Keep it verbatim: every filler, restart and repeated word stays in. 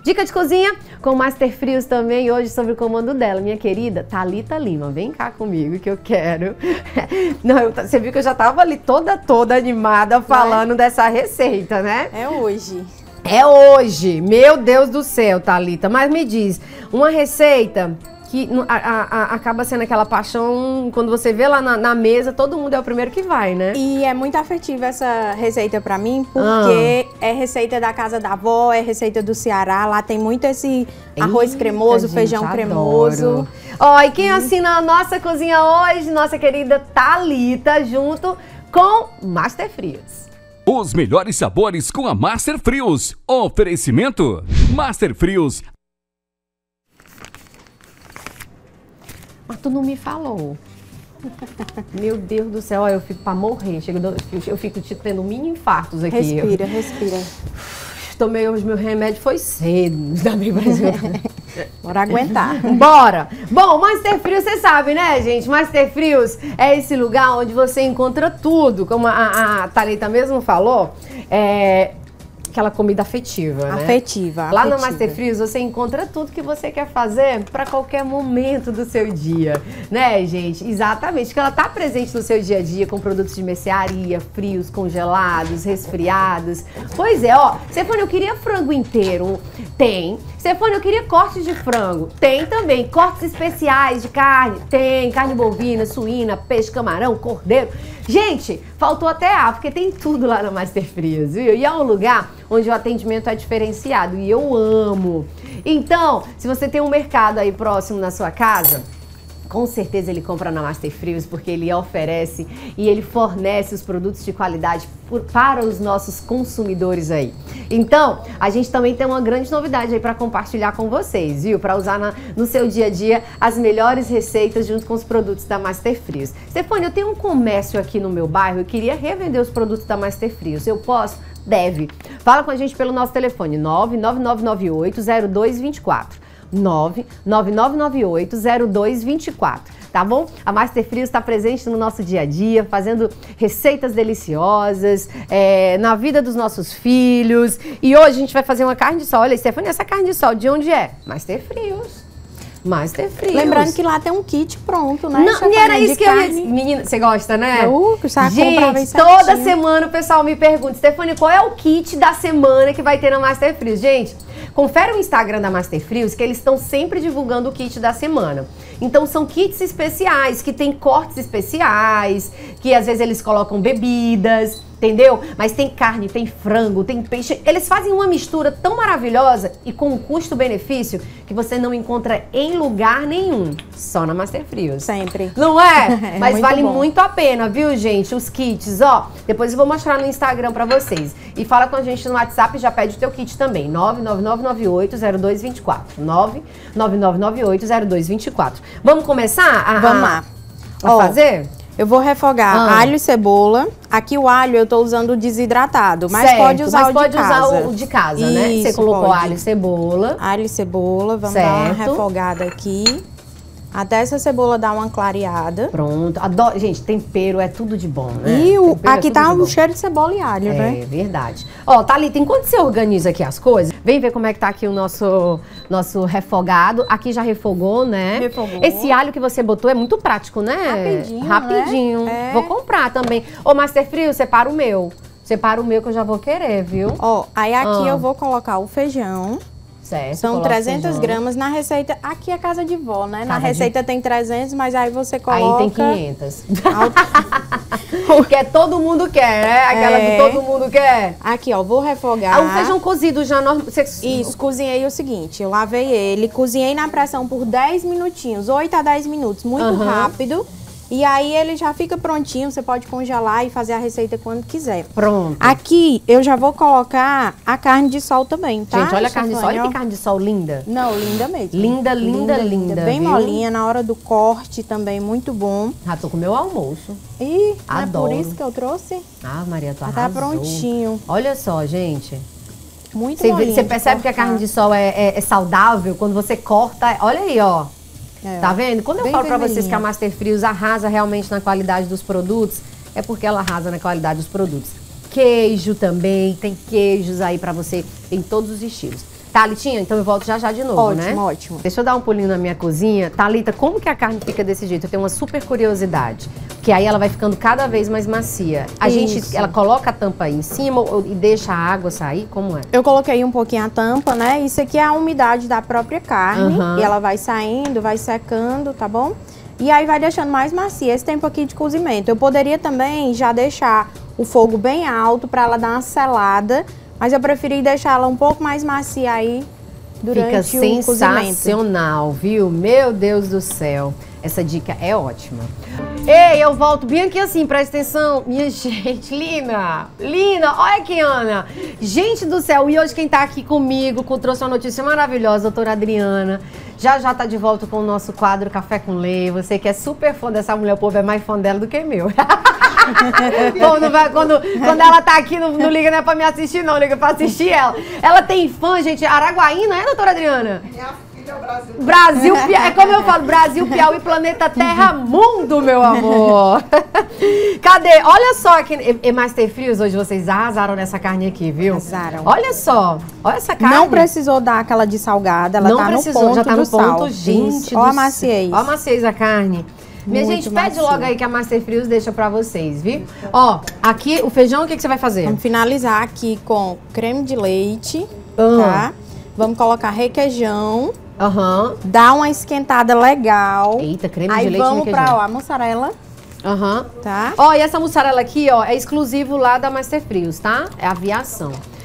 Dica de cozinha com Master Frios também, hoje sobre o comando dela, minha querida Thalita Lima. Vem cá comigo que eu quero. Não, eu, você viu que eu já tava ali toda, toda animada falando é? dessa receita, né? É hoje. É hoje. Meu Deus do céu, Thalita. Mas me diz, uma receita que a, a, a, acaba sendo aquela paixão, quando você vê lá na, na mesa, todo mundo é o primeiro que vai, né? E é muito afetiva essa receita pra mim, porque ah. é receita da casa da avó, é receita do Ceará, lá tem muito esse arroz Eita, cremoso, gente, feijão adoro. cremoso. Ó, e quem hum. assina a nossa cozinha hoje, nossa querida Thalita, junto com Master Frios. Os melhores sabores com a Master Frios. Oferecimento Master Frios. Mas tu não me falou. Meu Deus do céu, olha, eu fico pra morrer. Eu fico tendo mini infartos aqui. Respira, respira. Tomei os meus remédios, foi cedo. Bora aguentar. Bora! Bom, Master Frios, você sabe, né, gente? Master Frios é esse lugar onde você encontra tudo. Como a, a Thalita mesmo falou, é... aquela comida afetiva, né? Afetiva, Lá afetiva. no Master Frios você encontra tudo que você quer fazer para qualquer momento do seu dia, né, gente? Exatamente, que ela tá presente no seu dia a dia com produtos de mercearia, frios, congelados, resfriados. Pois é, ó, Stefânia, eu queria frango inteiro. Tem. Stefânia, eu queria cortes de frango. Tem também. Cortes especiais de carne. Tem. Carne bovina, suína, peixe, camarão, cordeiro. Gente, faltou até A, porque tem tudo lá na Master Frios, viu? E é um lugar onde o atendimento é diferenciado e eu amo. Então, se você tem um mercado aí próximo na sua casa, com certeza ele compra na Master Frios, porque ele oferece e ele fornece os produtos de qualidade por, para os nossos consumidores aí. Então, a gente também tem uma grande novidade aí para compartilhar com vocês, viu? Para usar na, no seu dia a dia as melhores receitas junto com os produtos da Master Frios. Stefânia, eu tenho um comércio aqui no meu bairro, eu queria revender os produtos da Master Frios. Eu posso? Deve. Fala com a gente pelo nosso telefone nove nove nove nove oito zero dois dois quatro. nove nove nove nove oito zero dois dois quatro, tá bom? A Master Frios está presente no nosso dia a dia, fazendo receitas deliciosas, é, na vida dos nossos filhos. E hoje a gente vai fazer uma carne de sol. Olha, Stefânia, essa carne de sol de onde é? Master Frios. Master Frios. Lembrando que lá tem um kit pronto, né? Não, e era isso que carne. eu ia... Menina, você gosta, né? Uh, que já gente, toda semana o pessoal me pergunta, Stefânia, qual é o kit da semana que vai ter na Master Frios? Gente, confere o Instagram da Master Frios, que eles estão sempre divulgando o kit da semana. Então são kits especiais, que tem cortes especiais, que às vezes eles colocam bebidas, entendeu? Mas tem carne, tem frango, tem peixe. Eles fazem uma mistura tão maravilhosa e com um custo-benefício que você não encontra em lugar nenhum, só na Master Frios. Sempre. Não é? É Mas muito vale bom. muito a pena, viu, gente? Os kits, ó. Depois eu vou mostrar no Instagram pra vocês. E fala com a gente no WhatsApp e já pede o teu kit também. nove nove nove nove oito zero dois dois quatro. nove nove nove nove oito zero dois dois quatro. Vamos começar a, Vamos lá. a Ó, fazer? Eu vou refogar Ah. alho e cebola. Aqui o alho eu tô usando desidratado, mas Certo, pode usar mas o pode de casa. usar o de casa, né? Isso, Você colocou pode. alho e cebola. Alho e cebola, vamos dar uma Certo. refogada aqui. Até essa cebola dar uma clareada. Pronto. Adoro. Gente, tempero é tudo de bom, né? E o, Tempero é aqui tudo tá de um bom. cheiro de cebola e alho, né? É verdade. Ó, Thalita, enquanto você organiza aqui as coisas, vem ver como é que tá aqui o nosso, nosso refogado. Aqui já refogou, né? Refogou. Esse alho que você botou é muito prático, né? Rapidinho, Rapidinho. né? É. Vou comprar também. Ô, Master Frios, separa o meu. Separa o meu que eu já vou querer, viu? Ó, aí aqui Ah. eu vou colocar o feijão. Certo. São coloca trezentas feijão. gramas na receita. Aqui é casa de vó, né? Na Casa de- receita tem trezentos, mas aí você coloca... Aí tem quinhentas. Alto- Que é todo mundo quer, né? Aquela É. que todo mundo quer. Aqui, ó, vou refogar. Ah, o feijão cozido já... Nós, você... Isso, cozinhei o seguinte, eu lavei ele, cozinhei na pressão por dez minutinhos, oito a dez minutos, muito Aham. rápido. E aí ele já fica prontinho, você pode congelar e fazer a receita quando quiser. Pronto. Aqui eu já vou colocar a carne de sol também, tá? Gente, olha a carne de sol. Olha Stefânia? que carne de sol linda. Não, linda mesmo. Linda, linda, linda, Bem viu? molinha, na hora do corte também, muito bom. Já tô com o meu almoço. E Adoro. é por isso que eu trouxe. Ah, Maria, tu Já tá arrasou. prontinho. Olha só, gente. Muito Você, vê- molinha você de percebe que a cortar. carne de sol é, é- é saudável quando você corta. Olha aí, ó. É, Tá vendo? Quando eu bem falo pra vocês vermelhinha. que a Master Frios arrasa realmente na qualidade dos produtos, é porque ela arrasa na qualidade dos produtos. Queijo também, tem queijos aí pra você em todos os estilos. Tá, Litinha? Então eu volto já já de novo, ótimo, né? Ótimo, ótimo. Deixa eu dar um pulinho na minha cozinha. Thalita, como que a carne fica desse jeito? Eu tenho uma super curiosidade. Porque aí ela vai ficando cada vez mais macia. A Isso. gente, ela coloca a tampa aí em cima ou, e deixa a água sair? Como é? Eu coloquei um pouquinho a tampa, né? Isso aqui é a umidade da própria carne. Uhum. E ela vai saindo, vai secando, tá bom? E aí vai deixando mais macia esse tempo aqui de cozimento. Eu poderia também já deixar o fogo bem alto para ela dar uma selada, mas eu preferi deixar ela um pouco mais macia aí durante Fica o cozimento. sensacional, viu? Meu Deus do céu. Essa dica é ótima. Ei, eu volto bem aqui assim, presta atenção. Minha gente, Lina, Lina, olha aqui, Ana. Gente do céu, e hoje quem tá aqui comigo, com, trouxe uma notícia maravilhosa, a doutora Adriana. Já já tá de volta com o nosso quadro Café com Lê. Você que é super fã dessa mulher, o povo é mais fã dela do que meu. Bom, não vai, quando, quando ela tá aqui, não, não liga, não é pra me assistir, não, liga pra assistir ela. Ela tem fã, gente, Araguaína, é, doutora Adriana? É. Brasil, Brasil Piauí, é como eu falo, Brasil, Piauí, planeta Terra, mundo, meu amor. Cadê? Olha só, que e Master Frios, hoje vocês arrasaram nessa carne aqui, viu? Arrasaram. Olha só, olha essa carne. Não precisou dar aquela de salgada, ela Não tá precisou, no ponto já tá no do ponto, sal. gente. Ó a maciez. Ó a maciez da carne. Minha Muito gente, pede macio. logo aí que a Master Frios deixa pra vocês, viu? Ó, aqui o feijão, o que, que você vai fazer? Vamos finalizar aqui com creme de leite, Ah. tá? Vamos colocar requeijão. Aham. Dá uma esquentada legal. Eita, creme Aí de leite e vamos requeijão. pra ó, a mussarela, Aham. tá? Ó, e essa mussarela aqui, ó, é exclusivo lá da Master Frios, tá? É aviação.